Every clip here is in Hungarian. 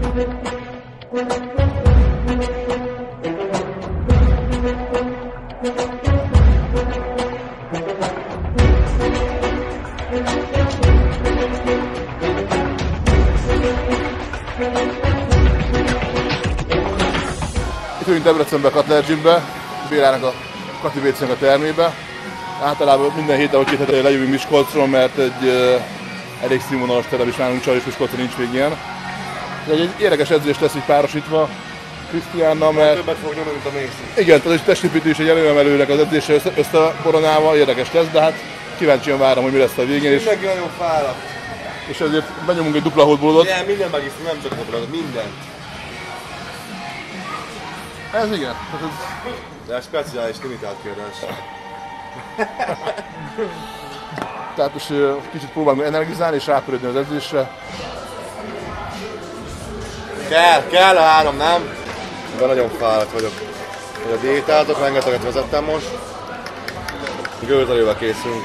Itt vagyunk Debrecenbe, a Cutler Gymbe, Bélának a Kati WC-nek a termébe. Általában minden héten vagy 2 hete lejövünk Miskolcról, mert egy elég színvonalas terem is nálunk, Csajos Miskolcon nincs még ilyen. Egy érdekes edzés lesz így párosítva Krisztiánnal, mert... Többet fog nyomni, mint a Macy. Igen, tehát egy testépítés egy előemelőnek az edzése összekoronálva, érdekes lesz, de hát kíváncsian várom, hogy mi lesz a végén. Mindenki nagyon fáradt. És ezért benyomunk egy dupla hotballot. Igen, minden megiszom, nem csak hotballot, mindent. Ez igen. De ez speciális limitált kérdés. Tehát most kicsit próbálunk energizálni és rápörödni az edzésre. Kell a 3, nem? De nagyon fáradt vagyok. A diétázok, rengeteget vezettem most. Gőzerővel készülünk.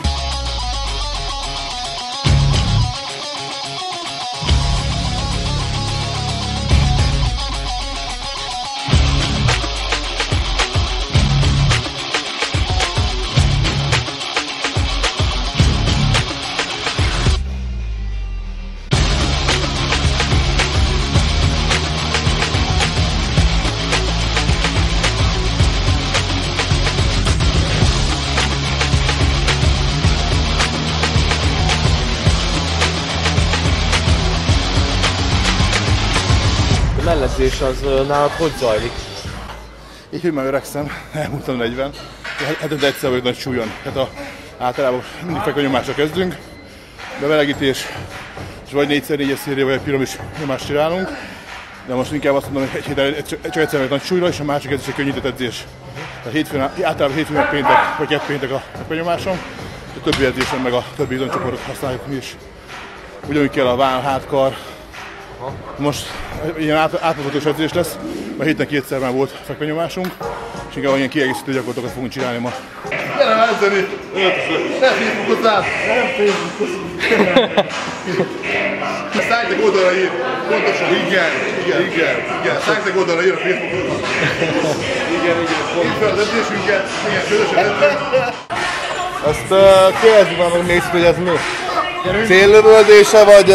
A melledzés az nálad hogy zajlik? Így, hogy már öregszem, elmúltam 40. Hetente egyszer vagyok nagy súlyon. Tehát általában mindig fekvőnyomásra kezdünk. Bemelegítés, és vagy 4x4-es szérié, vagy egy piramis nyomást csinálunk. De most inkább azt mondom, hogy egy héten csak egyszer vagyok nagy súlyra, és a másik edzés egy könnyített edzés. Tehát általában hétfőn meg péntek, vagy 2 péntek a fekvőnyomásom. A többi edzésen meg a többi izomcsoportot használjuk mi is. Ugyanúgy kell a váll, hátkar. Most ilyen átmutatos edzés lesz, mert héten 2-szer már volt fekvenyomásunk, és inkább ilyen kiegészítő gyakorlatokat fogunk csinálni ma. Gyere már edzeni! Ne Facebookozzál! Nem Facebookozzál! Szájtek oldalra ír! Pontosan, igen! Szájtek oldalra ír a Facebookon! Igen. Itt fel az edzésünket, igen, közösen edzünk! Azt kérdezzük már meg Macy-t, hogy ez mi? Céllövöldése vagy...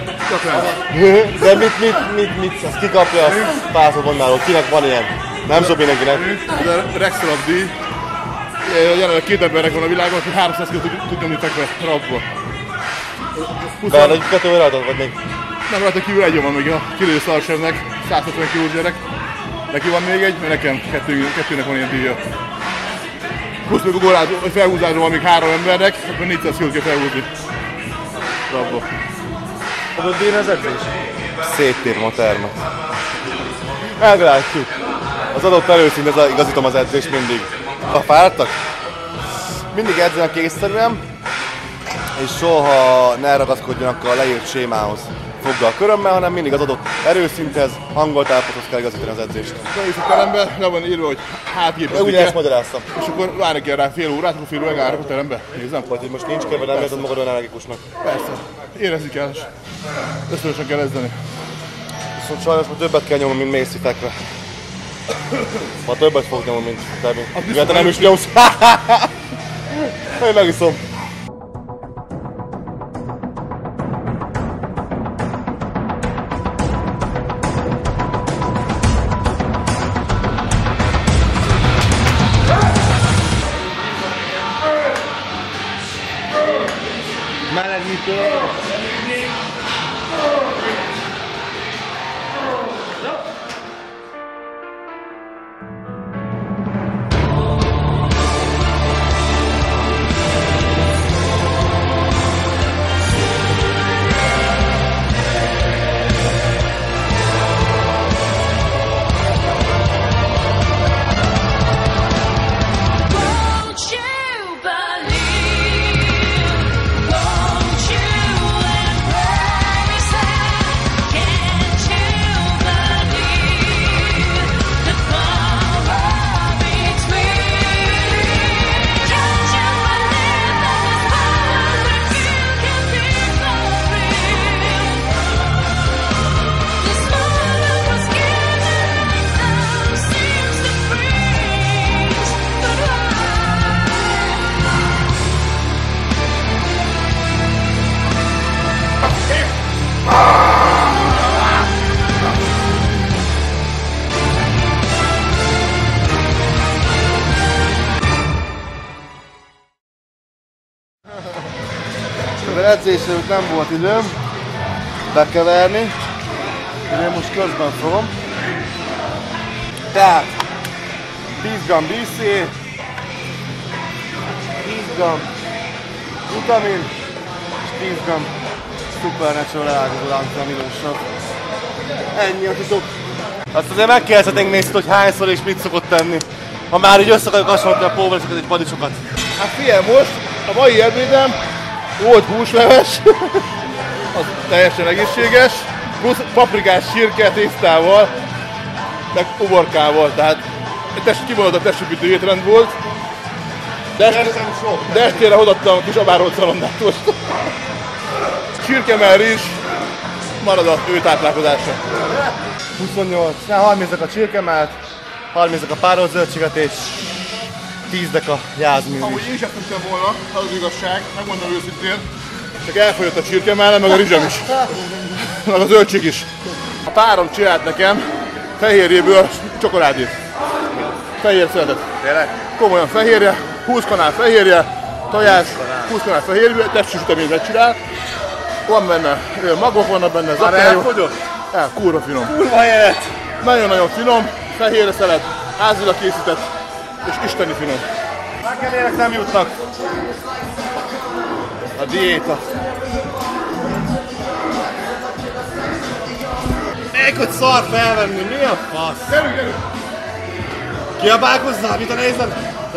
De mit, azt kikapja, azt párszor mondnál, kinek van ilyen? Nem sok mindenkinek. Ez a Rex Rabdi. Jelenleg 2 embernek van a világon, aki 300 kg tud nyomni fekve rabba. De egy 2 rajtad vagy még? Nem, rajta kívül egy van még a kilő szalsevnek, 150 kg gyerek. Neki van még egy, mert nekem 2-nek van ilyen díja. Plusz még ugorázó, vagy felhúzásról van még 3 embernek, akkor 400 kg kell felhúzni rabba. Fogod bírni az edzés? Széttérom a termet. Meglátjuk. Az adott erőszinthez igazítom az edzést mindig. Ha fáradtak? Mindig edzenek észszerűen, és soha ne ragaszkodjanak a leírt sémához foggal körömmel, hanem mindig az adott erőszinthez, hangolt állapothoz kell igazítani az edzést. Beülsz a terembe, le van írva, hogy hátgépezni Ugye ezt magyaráztam. és akkor várni kell rá fél órát, akkor fél órát állok a terembe. Nézzem. Vagy hogy most nincs kell, vagy nem érzed magad olyan energikusnak. Persze. Érezni kell, és ösztönösen kell edzeni. Viszont sajnos ma többet kell nyomni, mint Macy fekve. Ma többet fog nyomni, mint Debbie. Mivel te nem is nyomsz. Én megiszom. Melegítő. Won't you believe? Won't you edzésre nem volt időm bekeverni, én most közben fogom. Tehát 10 g BC, 10 g vitamin és 10 g Supernatural elágazó aminósav. Ennyi a titok. Azt azért megkérdezhetnénk Mészit, hogy hányszor és mit szokott tenni. Ha már így össze akarjuk hasonlítani a póvalisokat egy padicsokat. Hát figyelj, most a mai ebédem volt húsleves, az teljesen egészséges, plusz paprikás sírke tésztával, meg uborkával, tehát kimondott testépítő étrend volt. De estére odaadtam a kis abárolt szalonnát most. Sírkemell rizs, marad a ő táplálkozása. 28, 30-ak a csirkemellt, 30-ak a párolt zöldséget és 10-ek a jázműv. Amúgy én is ezt tudtam volna, az igazság, megmondom őszintén. Csak elfogyott a csirkemell, meg a rizsem is. Meg a zöldség is. A párom csinált nekem fehérjéből csokoládét. Fehér szeretet. Tényleg? Komolyan fehérje, 20 kanál fehérje, tojás, 20 kanál fehérjéből, testsüteményt megcsinál. Van benne, magok vannak benne, már elfogyott? Kurva finom. Kurva élet! Nagyon-nagyon finom, fehérre szelet, házilag készített, és isteni finom. Megkenélek nem jutnak. A diéta. Még hogy szar felvenni, mi a fasz? Gyerünk! Kiabálkozzál, mit a nézem?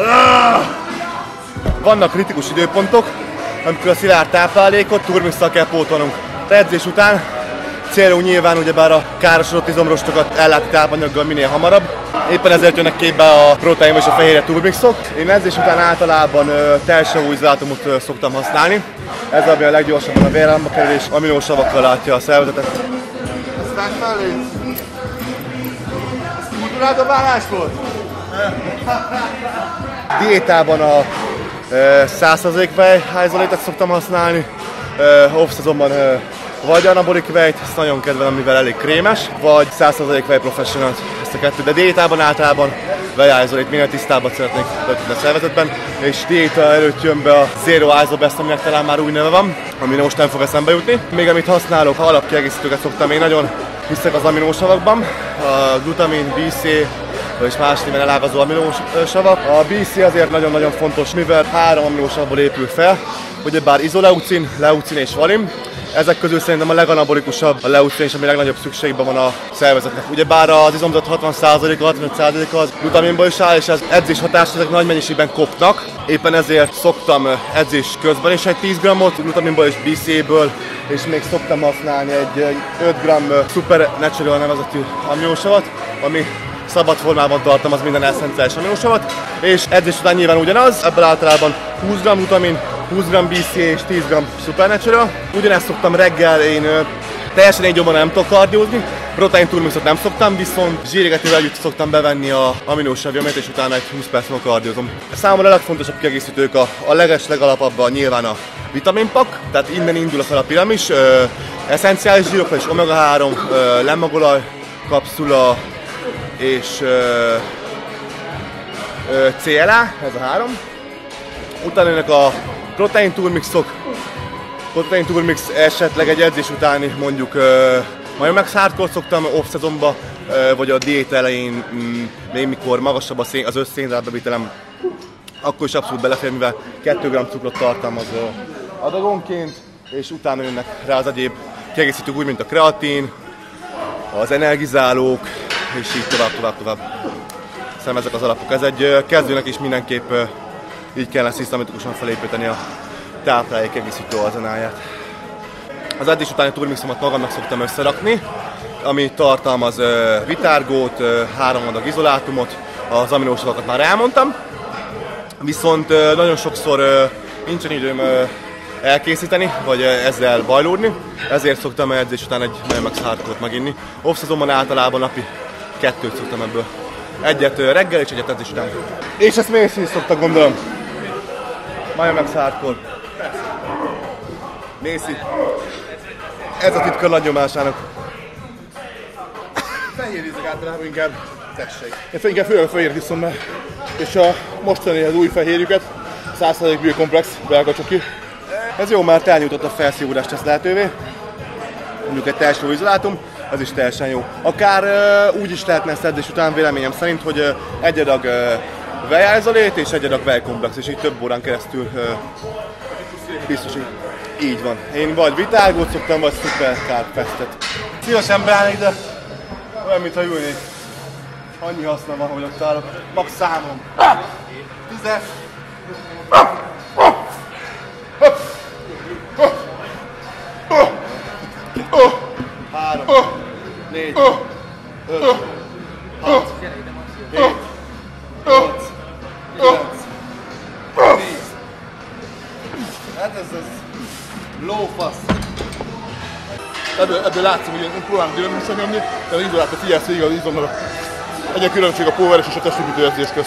Vannak kritikus időpontok, amikor a szilárd táplálékot turmixsal kell pótolnunk. A edzés után célunk nyilván ugyebár a károsodott izomrostokat ellátni tápanyaggal minél hamarabb. Éppen ezért jönnek képbe a protein és a fehérje turmixok. Én edzés után általában teljesavú izolátumot szoktam használni. Ez ami a leggyorsabban a vérállamba kerül és aminósavakkal látja a szervezetet. Aztán felé! Kultúrádobálás volt? Diétában a 100% vejhájzolétet szoktam használni, off-szezonban vagy anabolik vejt, ezt nagyon kedvelem, mivel elég krémes, vagy 100% vej professionalt, ezt a kettőt, de diétában általában vejhájzolét minél tisztábbat szeretnék beütni a szervezetben, és diéta előtt jön be a Zero Isobest, aminek talán már új neve van, ami most nem fog eszembe jutni. Még amit használok, alapkiegészítőket szoktam, én nagyon hiszek az aminósavakban, a glutamin, BC, és más néven elágazó aminósavak. A BC azért nagyon-nagyon fontos, mivel 3 aminósavból épül fel, ugyebár izoleucin, leucin és valin. Ezek közül szerintem a leganabolikusabb a leucin, és ami legnagyobb szükségben van a szervezetnek. Ugyebár az izomzat 60%-a, 65%-a az glutaminból is áll, és az edzés hatásra ezek nagy mennyiségben kopnak. Éppen ezért szoktam edzés közben is egy 10 g-ot glutaminból és BC-ből, és még szoktam használni egy 5 g Supernatural nevezetű aminósavat, ami szabad formában tartom az minden eszenciális aminósavat, és edzés után nyilván ugyanaz, ebből általában 20 g glutamin, 20 g BC és 10 g Supernatural. Ugyanezt szoktam reggel, én teljesen egy jobban nem tudok kardiózni, protein turmixot nem szoktam, viszont zsírégetővel együtt szoktam bevenni a aminósavjamat, és utána egy 20 perc múlva kardiózom. Számomra a legfontosabb kiegészítők a legalapabb nyilván a vitaminpak, tehát innen indul fel a piramis, eszenciális zsírokra és omega-3, lemmagolaj, kapszula, és CLA, ez a 3. Utána jönnek a protein turmixok. Protein turmix esetleg egy edzés utáni mondjuk Mayomax Hardcore szoktam off-szezonba, vagy a diéta elején még mikor magasabb az összszénhidrátbevitelem, akkor is abszolút belefér, mivel 2 g cukrot tartalmaz adagonként, és utána jönnek rá az egyéb kiegészítők úgy, mint a kreatin, az energizálók, és így tovább. Szerintem ezek az alapok. Ez egy kezdőnek is mindenképp így kellene szisztematikusan felépíteni a táplálék egészítő arzenáját. Az edzés utáni turmixomat magamnak szoktam összerakni, ami tartalmaz vitárgót, 3 adag izolátumot, az aminósavakat már elmondtam. Viszont nagyon sokszor nincsen időm elkészíteni, vagy ezzel bajlódni, ezért szoktam edzés után egy Mayomax Hardcore-t meginni. Off-szezonban általában napi 2 szoktam ebből. Egyet reggel és egyet edzés után. És ezt Mész is szoktak, gondolom. Mayomax Hardcore. Mészi. Ez a titka nagy nyomásának. Fehér ízek általában inkább tessék. Én inkább főleg a fehér iszom be. És a mostani az új fehérjüket, 100% biokomplex, belga csoki. Ez jó, mert elnyújtott a felszívódást, tesz lehetővé. Mondjuk egy teljes izolátum, ez is teljesen jó. Akár úgy is lehetne ezt edzés után véleményem szerint, hogy egy adag vejjelzalét és egy adag vejkomplex, és így több órán keresztül biztosít. Így van. Én vagy vitágót szoktam, vagy szuperkárpesztet. Szívesen beállnék, de olyan, mintha ülnék. Annyi haszna van, hogy ott állok. Max 3. 10-es. 3, 4, 5, 6, 7, 8, 9, 10. Hát ez lófasz. Ebből látszik, hogy én próbálom dinamikusan nyomni, de az izolátot figyelsz végig az izomnak. Egy különbség a póveres és a testépítő edzés közt.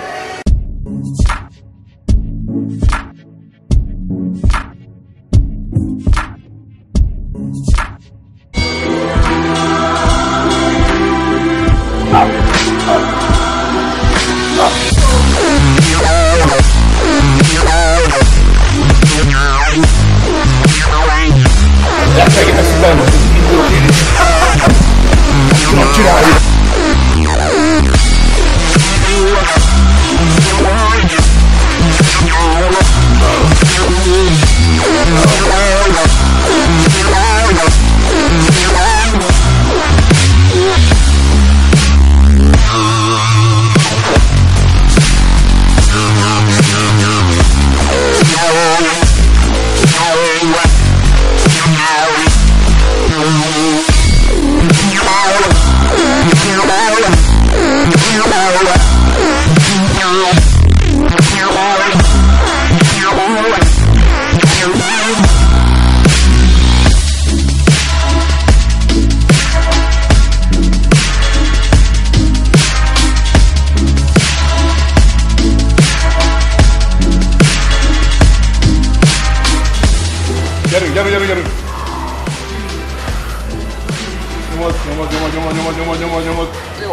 Gyerünk! Nyomod. Jó.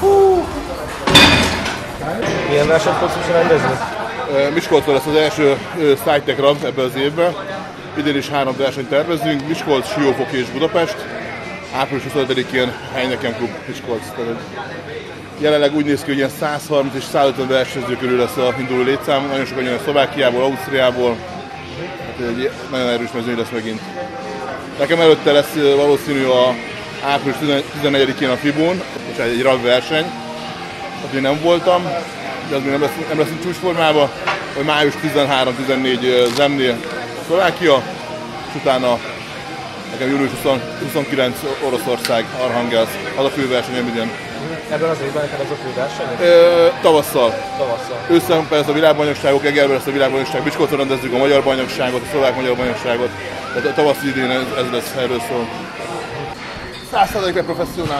Milyen versenyt fogsz most rendezni? Miskolcon lesz az első SciTech Run ebben az évben. Idén is 3 versenyt tervezünk, Miskolc, Siófok és Budapest. Április 25-én Heineken Klub Miskolc. Jelenleg úgy néz ki, hogy ilyen 130 és 150 versenyző körül lesz a induló létszám. Nagyon sokan jönnek Szlovákiából, Ausztriából. Hát egy nagyon erős mezőny lesz megint. Nekem előtte lesz valószínű a április 14-én a Fibón, és egy rally verseny. Ott nem voltam, de az még nem leszünk csúcsformában. Vagy május 13-14 Zemnél Szlovákia, és utána nekem július 29 Oroszország, Arhangelszk, az a főversenyem idén. Ebben az évben neked az a főverseny? Tavasszal. Tavasszal. Ősszel persze a világbajnokságok, Egerben lesz a világbajnokság, Miskolcon rendezzük a magyar bajnokságot, a szlovák magyar bajnokságot. Tehát a tavaszi idén ez lesz, erről szól. 100%-ban professzionál.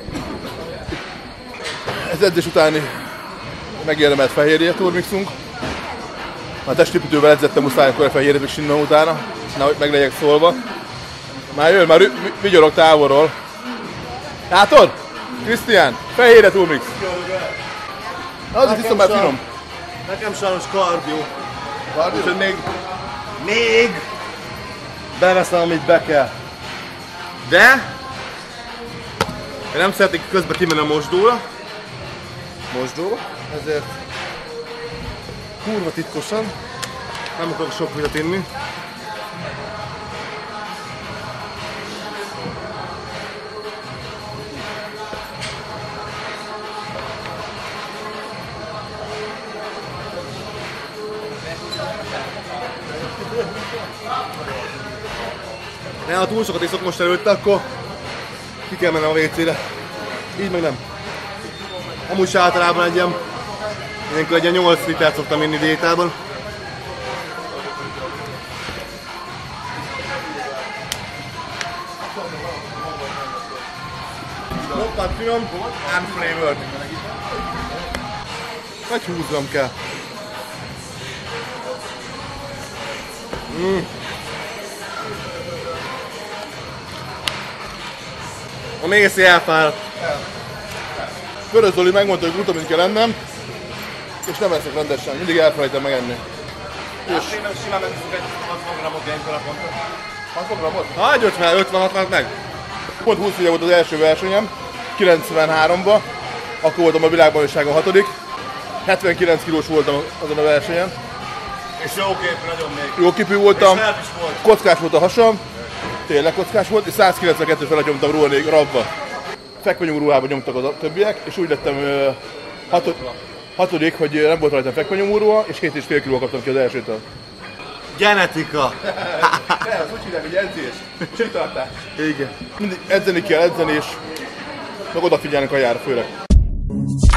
Ez edzés utáni megérdemelt fehérje turmixunk. Ha a testépítővel edzettem, muszáj akkor a fehérjét is innen utána, nehogy meg legyek szólva. Már jön, már vigyorog távolról. Látod? Krisztián, fehérje turmix. Az is hiszem már finom. Nekem sajnos kardió. Úgyhogy Még beveszem, amit be kell. De én nem szeretnék közben kimenni a mosdóra, ezért kurva titkosan nem akarok sok vizet inni. De ha túl sokat iszok most előtte, akkor ki kell mennem a WC-re. Így meg nem. Amúgy se általában egy ilyen 8 litert szoktam inni diétában. Roppant finom, unflavored. Vagy 20 g kell. A mészi elfáradt. Körös Zoli megmondta, hogy glutamint kell ennem, és nem eszek rendesen, mindig elfelejtem megenni. És simán megszok egy 60 grammot ilyenkor a pontot. 60 grammot? Hát 50-60 meg. Pont 20 éve volt az első versenyem, 93-ban. Akkor voltam a világbajnokságon 6. 79 kilós voltam azon a versenyen. És jó kép, nagyon még. Jó képű voltam, És is volt. kockás volt a hasam, tényleg kockás volt, és 192 felett nyomtam rabba. Fekvenyomó ruhába nyomtak a többiek, és úgy lettem hatodik, hogy nem volt rajta fekvenyomó ruha, és 7,5 kilóval kaptam ki az elsőtől. Genetika. Ez úgy hívják, hogy edzés, csitartás. Igen. Mindig edzeni kell, és meg odafigyelni a kajára főleg.